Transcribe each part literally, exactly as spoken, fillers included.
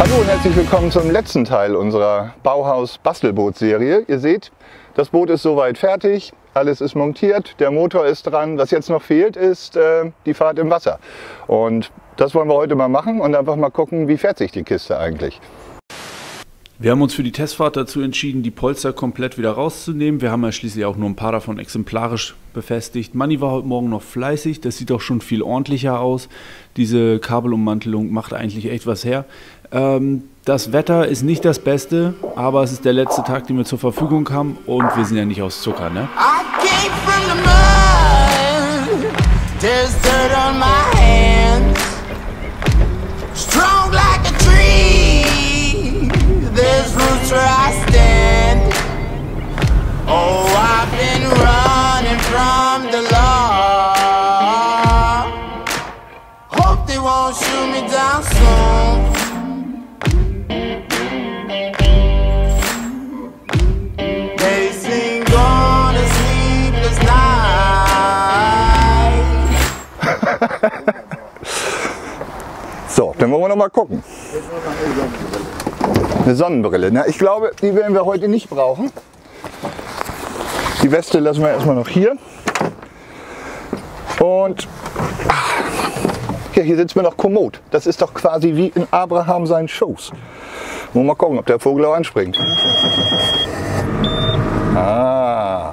Hallo und herzlich willkommen zum letzten Teil unserer Bauhaus-Bastelboot-Serie. Ihr seht, das Boot ist soweit fertig, alles ist montiert, der Motor ist dran. Was jetzt noch fehlt, ist äh, die Fahrt im Wasser. Und das wollen wir heute mal machen und einfach mal gucken, wie fährt sich die Kiste eigentlich. Wir haben uns für die Testfahrt dazu entschieden, die Polster komplett wieder rauszunehmen. Wir haben ja schließlich auch nur ein paar davon exemplarisch befestigt. Manni war heute Morgen noch fleißig, das sieht auch schon viel ordentlicher aus. Diese Kabelummantelung macht eigentlich echt was her. Ähm, das Wetter ist nicht das Beste, aber es ist der letzte Tag, den wir zur Verfügung haben und wir sind ja nicht aus Zucker, ne? There's roots where I stand. Oh, I've been running from the law. Hope they won't shoot me down soon. They sing on a sleepless night. So, dann wollen wir noch mal gucken. Eine Sonnenbrille. Na, ich glaube, die werden wir heute nicht brauchen. Die Weste lassen wir erstmal noch hier. Und ja, hier sitzen wir noch kommod. Das ist doch quasi wie in Abraham seinen Schoß. Mal gucken, ob der Vogel auch anspringt. Ah.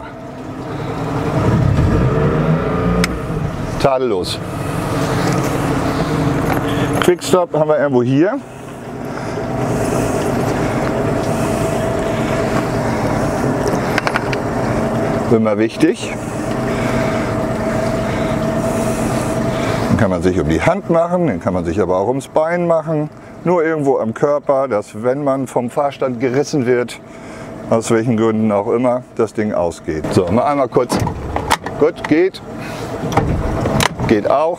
Tadellos. Quickstop haben wir irgendwo hier. Immer wichtig. Den kann man sich um die Hand machen, den kann man sich aber auch ums Bein machen. Nur irgendwo am Körper, dass wenn man vom Fahrstand gerissen wird, aus welchen Gründen auch immer, das Ding ausgeht. So, mal einmal kurz. Gut, geht. Geht auch.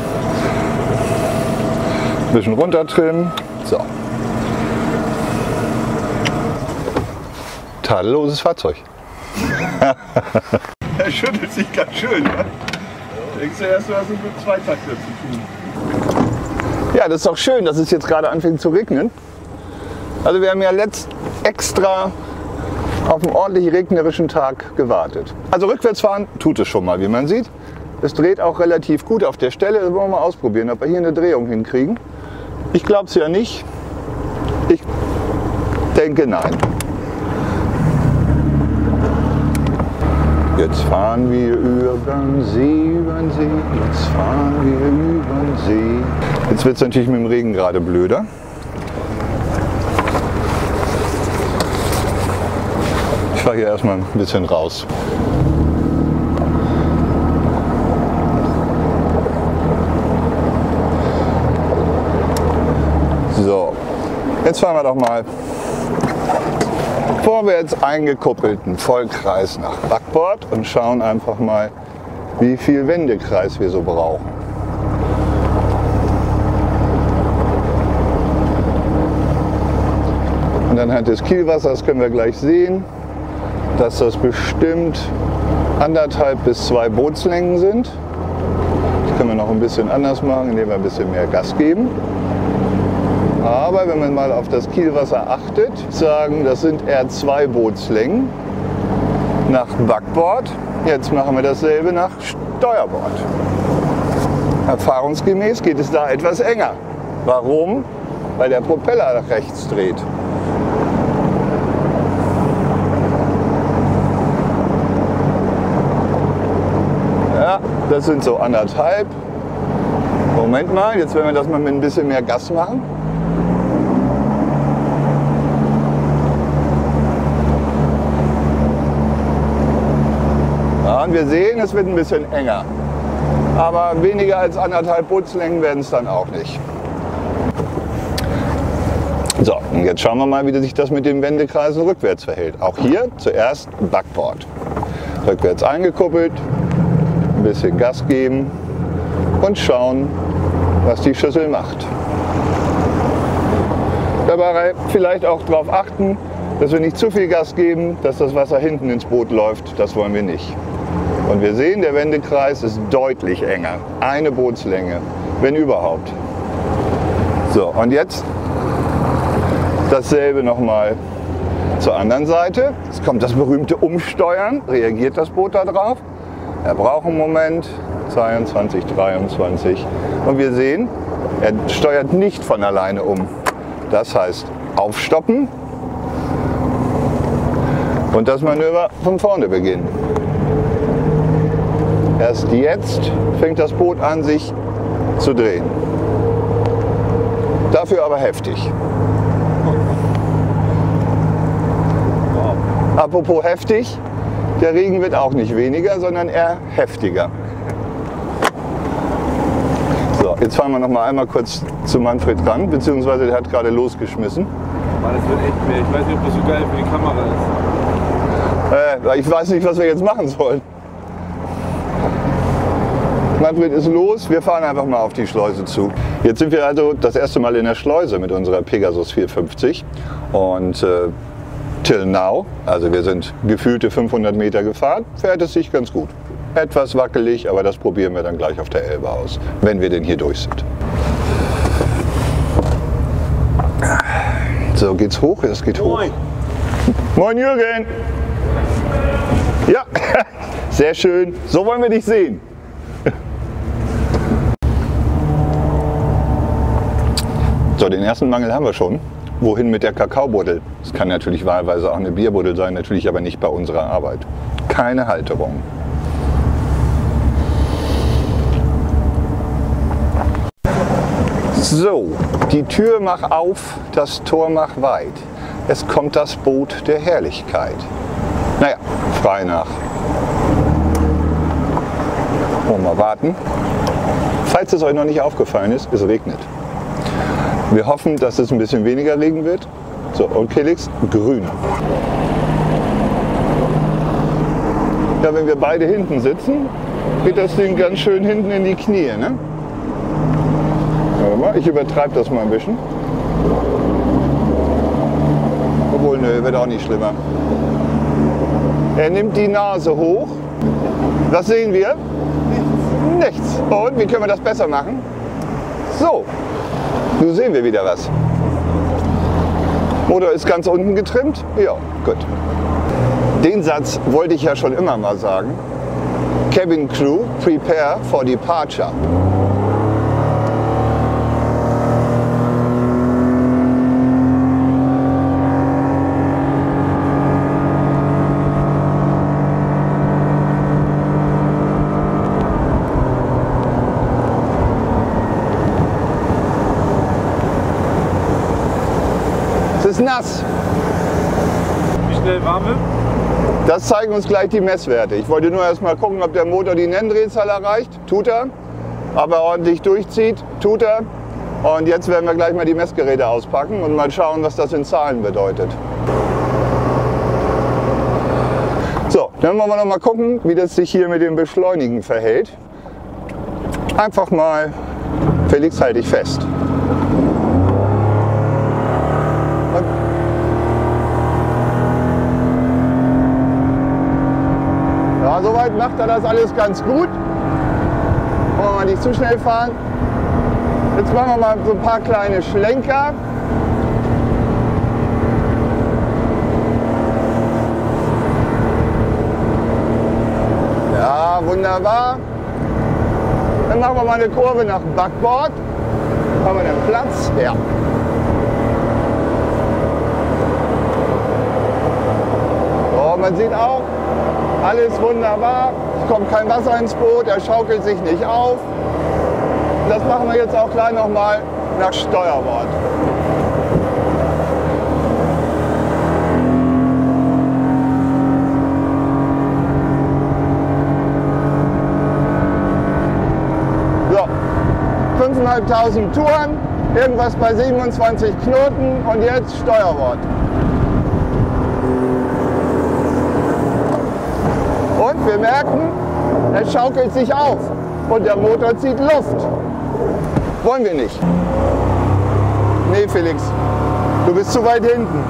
Ein bisschen runter trimmen. So. Tadelloses Fahrzeug. Er schüttelt sich ganz schön, ne? Denkst du erst, du hast es mit Zweitakter zu tun? Ja, das ist doch schön, dass es jetzt gerade anfängt zu regnen. Also wir haben ja letzt extra auf einen ordentlich regnerischen Tag gewartet. Also rückwärts fahren tut es schon mal, wie man sieht. Es dreht auch relativ gut auf der Stelle. Das wollen wir mal ausprobieren, ob wir hier eine Drehung hinkriegen. Ich glaube es ja nicht. Ich denke nein. Jetzt fahren wir über den See, über den See, jetzt fahren wir über den See. Jetzt wird es natürlich mit dem Regen gerade blöder. Ich fahre hier erstmal ein bisschen raus. So, jetzt fahren wir doch mal vorwärts eingekuppelten Vollkreis nach Backbord und schauen einfach mal, wie viel Wendekreis wir so brauchen. Und anhand des Kielwassers können wir gleich sehen, dass das bestimmt anderthalb bis zwei Bootslängen sind. Das können wir noch ein bisschen anders machen, indem wir ein bisschen mehr Gas geben. Aber wenn man mal auf das Kielwasser achtet, sagen, das sind eher zwei Bootslängen nach Backbord. Jetzt machen wir dasselbe nach Steuerbord. Erfahrungsgemäß geht es da etwas enger. Warum? Weil der Propeller nach rechts dreht. Ja, das sind so anderthalb. Moment mal, jetzt werden wir das mal mit ein bisschen mehr Gas machen. Und wir sehen, es wird ein bisschen enger. Aber weniger als anderthalb Bootslängen werden es dann auch nicht. So, und jetzt schauen wir mal, wie sich das mit den Wendekreisen rückwärts verhält. Auch hier zuerst Backbord. Rückwärts eingekuppelt, ein bisschen Gas geben und schauen, was die Schüssel macht. Dabei vielleicht auch darauf achten, dass wir nicht zu viel Gas geben, dass das Wasser hinten ins Boot läuft. Das wollen wir nicht. Und wir sehen, der Wendekreis ist deutlich enger. Eine Bootslänge, wenn überhaupt. So, und jetzt Dasselbe nochmal zur anderen Seite. Jetzt kommt das berühmte Umsteuern. Reagiert das Boot da drauf? Er braucht einen Moment. zweiundzwanzig, dreiundzwanzig. Und wir sehen, er steuert nicht von alleine um. Das heißt, aufstoppen und das Manöver von vorne beginnen. Erst jetzt fängt das Boot an, sich zu drehen. Dafür aber heftig. Apropos heftig, der Regen wird auch nicht weniger, sondern eher heftiger. So, jetzt fahren wir noch mal einmal kurz zu Manfred ran, beziehungsweise der hat gerade losgeschmissen. Aber das wird echt mehr. Ich weiß nicht, ob das so geil für die Kamera ist. Äh, ich weiß nicht, was wir jetzt machen sollen. Manfred ist los, wir fahren einfach mal auf die Schleuse zu. Jetzt sind wir also das erste Mal in der Schleuse mit unserer Pegasus vierhundertfünfzig und äh, till now, also wir sind gefühlte fünfhundert Meter gefahren, fährt es sich ganz gut. Etwas wackelig, aber das probieren wir dann gleich auf der Elbe aus, wenn wir denn hier durch sind. So, geht's hoch? Es geht hoch. Moin. Moin Jürgen! Ja, sehr schön. So wollen wir dich sehen. So, den ersten Mangel haben wir schon. Wohin mit der Kakaobuddel? Es kann natürlich wahlweise auch eine Bierbuddel sein, natürlich aber nicht bei unserer Arbeit. Keine Halterung. So, die Tür mach auf, das Tor mach weit. Es kommt das Boot der Herrlichkeit. Naja, frei nach. Wollen wir mal warten. Falls es euch noch nicht aufgefallen ist, es regnet. Wir hoffen, dass es ein bisschen weniger Regen wird. So, und Felix, grün. Ja, wenn wir beide hinten sitzen, geht das Ding ganz schön hinten in die Knie, ne? Warte mal, ich übertreibe das mal ein bisschen. Obwohl, nö, wird auch nicht schlimmer. Er nimmt die Nase hoch. Was sehen wir? Nichts. Nichts. Und wie können wir das besser machen? So. Nun sehen wir wieder was. Motor ist ganz unten getrimmt. Ja, gut. Den Satz wollte ich ja schon immer mal sagen. Cabin Crew, prepare for departure. Es ist nass. Wie schnell waren wir? Das zeigen uns gleich die Messwerte. Ich wollte nur erst mal gucken, ob der Motor die Nenndrehzahl erreicht. Tut er. Ob er ordentlich durchzieht. Tut er. Und jetzt werden wir gleich mal die Messgeräte auspacken und mal schauen, was das in Zahlen bedeutet. So, dann wollen wir noch mal gucken, wie das sich hier mit dem Beschleunigen verhält. Einfach mal, Felix, halte ich fest. Ja, soweit macht er das alles ganz gut. Wollen wir mal nicht zu schnell fahren. Jetzt machen wir mal so ein paar kleine Schlenker. Ja, wunderbar. Dann machen wir mal eine Kurve nach Backbord. Haben wir den Platz? Ja. So, man sieht auch, alles wunderbar. Es kommt kein Wasser ins Boot, er schaukelt sich nicht auf. Das machen wir jetzt auch gleich nochmal nach Steuerbord. So, fünftausendfünfhundert Touren, irgendwas bei siebenundzwanzig Knoten und jetzt Steuerbord. Und wir merken, es schaukelt sich auf und der Motor zieht Luft. Wollen wir nicht. Nee, Felix, du bist zu weit hinten.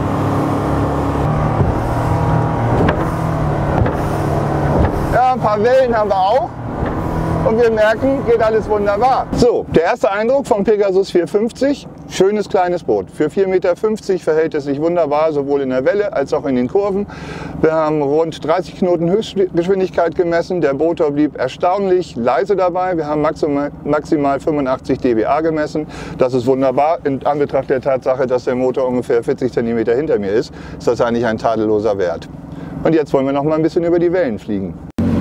Ja, ein paar Wellen haben wir auch und wir merken, geht alles wunderbar. So, der erste Eindruck vom Pegasus vierhundertfünfzig, schönes kleines Boot. Für vier Meter fünfzig verhält es sich wunderbar, sowohl in der Welle als auch in den Kurven. Wir haben rund dreißig Knoten Höchstgeschwindigkeit gemessen. Der Motor blieb erstaunlich leise dabei. Wir haben maximal, maximal fünfundachtzig dB A gemessen. Das ist wunderbar. In Anbetracht der Tatsache, dass der Motor ungefähr vierzig Zentimeter hinter mir ist, ist das eigentlich ein tadelloser Wert. Und jetzt wollen wir noch mal ein bisschen über die Wellen fliegen.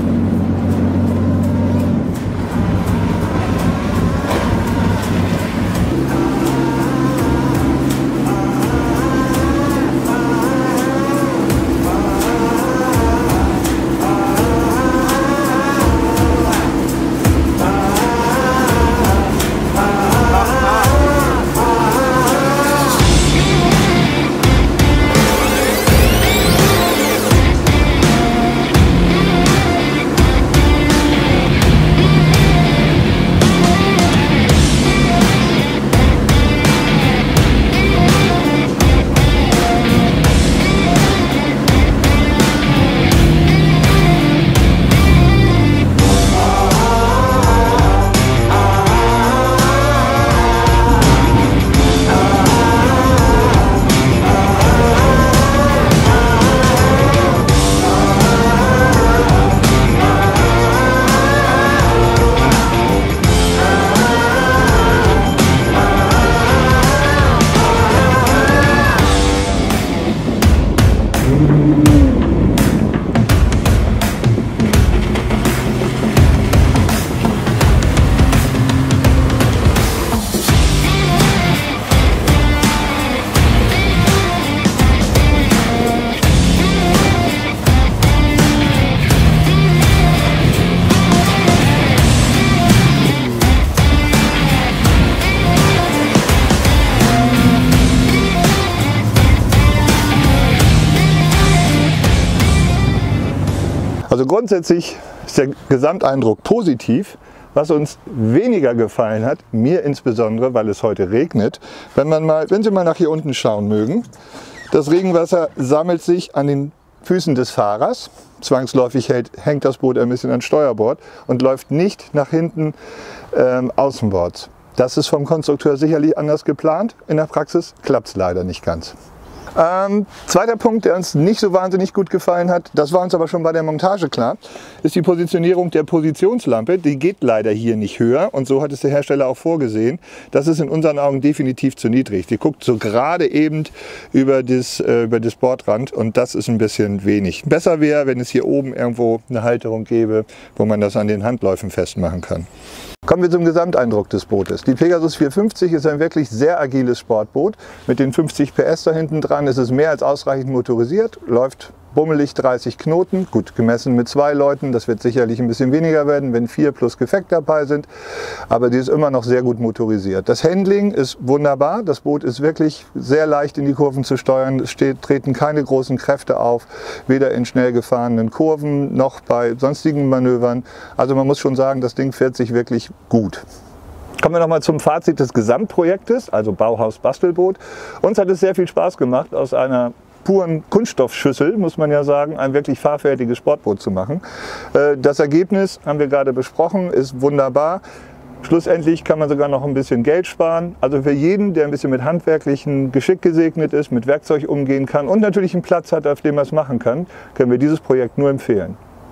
Also grundsätzlich ist der Gesamteindruck positiv. Was uns weniger gefallen hat, mir insbesondere, weil es heute regnet, wenn, man mal, wenn Sie mal nach hier unten schauen mögen, das Regenwasser sammelt sich an den Füßen des Fahrers. Zwangsläufig hält, hängt das Boot ein bisschen an Steuerbord und läuft nicht nach hinten ähm, außenbords. Das ist vom Konstrukteur sicherlich anders geplant. In der Praxis klappt es leider nicht ganz. Ähm, zweiter Punkt, der uns nicht so wahnsinnig gut gefallen hat, das war uns aber schon bei der Montage klar, ist die Positionierung der Positionslampe. Die geht leider hier nicht höher und so hat es der Hersteller auch vorgesehen. Das ist in unseren Augen definitiv zu niedrig. Die guckt so gerade eben über das, äh, über das Bordrand und das ist ein bisschen wenig. Besser wäre, wenn es hier oben irgendwo eine Halterung gäbe, wo man das an den Handläufen festmachen kann. Kommen wir zum Gesamteindruck des Bootes. Die Pegasus vierhundertfünfzig ist ein wirklich sehr agiles Sportboot. Mit den fünfzig P S da hinten dran ist es mehr als ausreichend motorisiert, läuft bummelig dreißig Knoten, gut gemessen mit zwei Leuten, das wird sicherlich ein bisschen weniger werden, wenn vier plus Gepäck dabei sind, aber die ist immer noch sehr gut motorisiert. Das Handling ist wunderbar, das Boot ist wirklich sehr leicht in die Kurven zu steuern, es steht, treten keine großen Kräfte auf, weder in schnell gefahrenen Kurven noch bei sonstigen Manövern, also man muss schon sagen, das Ding fährt sich wirklich gut. Kommen wir nochmal zum Fazit des Gesamtprojektes, also Bauhaus Bastelboot. Uns hat es sehr viel Spaß gemacht, aus einer puren Kunststoffschüssel, muss man ja sagen, ein wirklich fahrfertiges Sportboot zu machen. Das Ergebnis, haben wir gerade besprochen, ist wunderbar. Schlussendlich kann man sogar noch ein bisschen Geld sparen. Also für jeden, der ein bisschen mit handwerklichem Geschick gesegnet ist, mit Werkzeug umgehen kann und natürlich einen Platz hat, auf dem er es machen kann, können wir dieses Projekt nur empfehlen.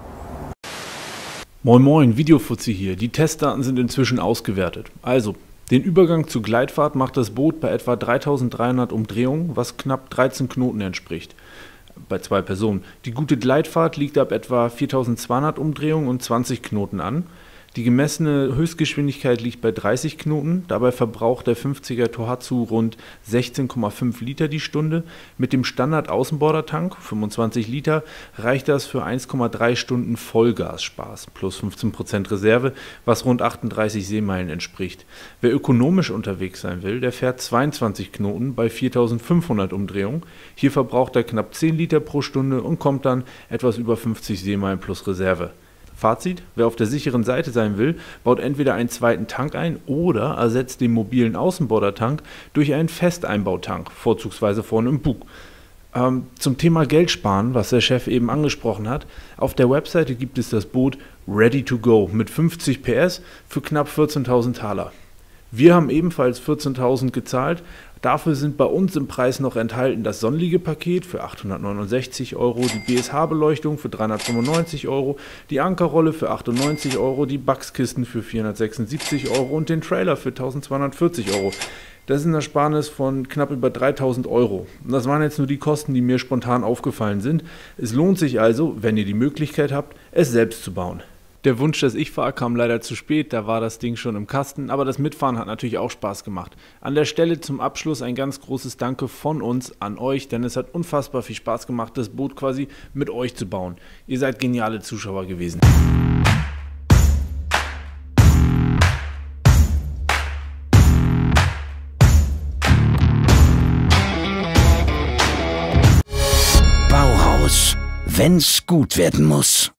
Moin Moin, Videofuzzi hier. Die Testdaten sind inzwischen ausgewertet. Also, den Übergang zur Gleitfahrt macht das Boot bei etwa dreitausenddreihundert Umdrehungen, was knapp dreizehn Knoten entspricht. Bei zwei Personen. Die gute Gleitfahrt liegt ab etwa viertausendzweihundert Umdrehungen und zwanzig Knoten an. Die gemessene Höchstgeschwindigkeit liegt bei dreißig Knoten, dabei verbraucht der fünfziger Tohatsu rund sechzehn Komma fünf Liter die Stunde. Mit dem Standard-Außenbordertank, fünfundzwanzig Liter, reicht das für eins Komma drei Stunden Vollgasspaß plus fünfzehn Prozent Reserve, was rund achtunddreißig Seemeilen entspricht. Wer ökonomisch unterwegs sein will, der fährt zweiundzwanzig Knoten bei viertausendfünfhundert Umdrehungen. Hier verbraucht er knapp zehn Liter pro Stunde und kommt dann etwas über fünfzig Seemeilen plus Reserve. Fazit: Wer auf der sicheren Seite sein will, baut entweder einen zweiten Tank ein oder ersetzt den mobilen Außenbordertank durch einen Festeinbautank, vorzugsweise vorne im Bug. Ähm, zum Thema Geld sparen, was der Chef eben angesprochen hat, auf der Webseite gibt es das Boot Ready to Go mit fünfzig P S für knapp vierzehntausend Taler. Wir haben ebenfalls vierzehntausend gezahlt. Dafür sind bei uns im Preis noch enthalten das Sonnenliegepaket für achthundertneunundsechzig Euro, die B S H-Beleuchtung für dreihundertfünfundneunzig Euro, die Ankerrolle für achtundneunzig Euro, die Buchskisten für vierhundertsechsundsiebzig Euro und den Trailer für eintausendzweihundertvierzig Euro. Das ist ein Ersparnis von knapp über dreitausend Euro. Und das waren jetzt nur die Kosten, die mir spontan aufgefallen sind. Es lohnt sich also, wenn ihr die Möglichkeit habt, es selbst zu bauen. Der Wunsch, dass ich fahre, kam leider zu spät, da war das Ding schon im Kasten, aber das Mitfahren hat natürlich auch Spaß gemacht. An der Stelle zum Abschluss ein ganz großes Danke von uns an euch, denn es hat unfassbar viel Spaß gemacht, das Boot quasi mit euch zu bauen. Ihr seid geniale Zuschauer gewesen. Bauhaus, wenn's gut werden muss.